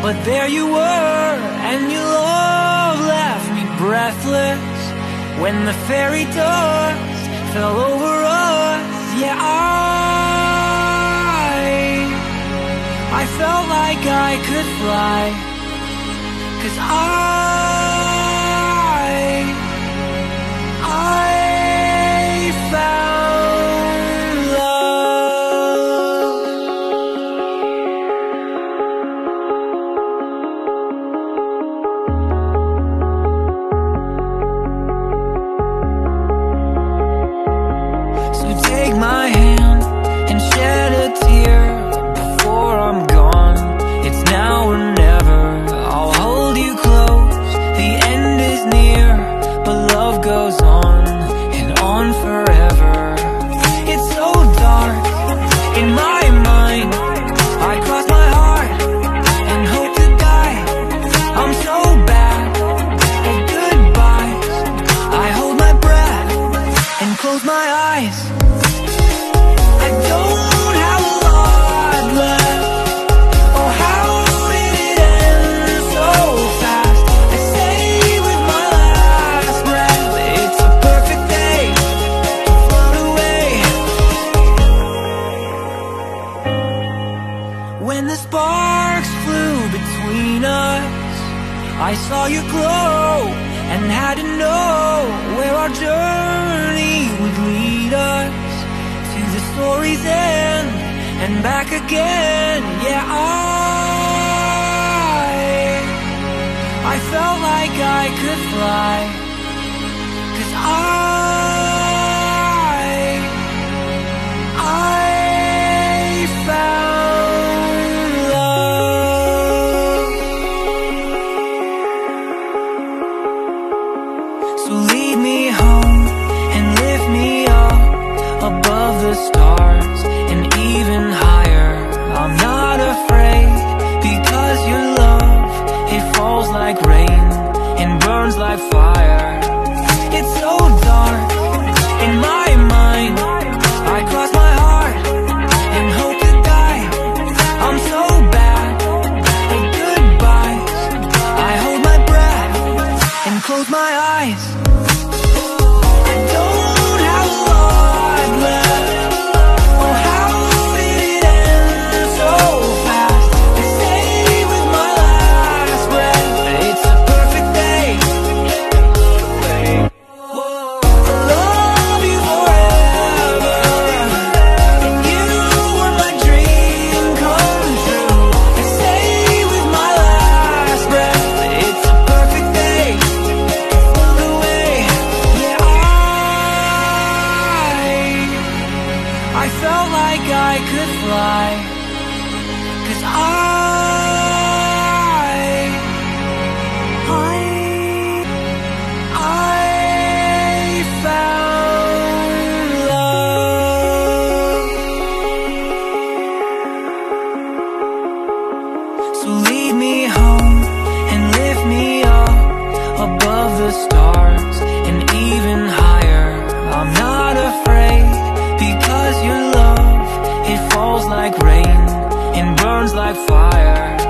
But there you were, and your love left me breathless. When the fairy dust fell over us, yeah, I felt like I could fly, 'cause I found love. So take my hand and shed a tear before I'm gone. It's now or never. I'll hold you close. The end is near, but love goes on and on forever. It's so dark in my mind. I cross my heart and hope to die. I'm so bad at goodbyes. I hold my breath and close my eyes. I don't have a lot left. Oh, how did it end so fast? I say with my last breath, it's a perfect day to float away. When the sparks flew between us, I saw you glow and had to know where our journey would lead us. To the story's end and back again. Yeah, I felt like I could fly, 'cause I found love. So lead me home and lift me up above the stars and even higher. I'm not afraid, because your love, it falls like rain and burns like fire. It's so dark in my mind. I cross my heart and hope to die. I'm so bad at goodbyes. I hold my breath and close my eyes. I don't have a lot left. Oh, how did it end so fast? I say with my last breath, it's a perfect day. I love you forever, and you were my dream come true. I say with my last breath, it's a perfect day to float away. Yeah, I felt like I could fly, 'cause I found love. So lead me home and lift me up above the stars and even higher. I'm not afraid, because your love, it falls like rain and burns like fire.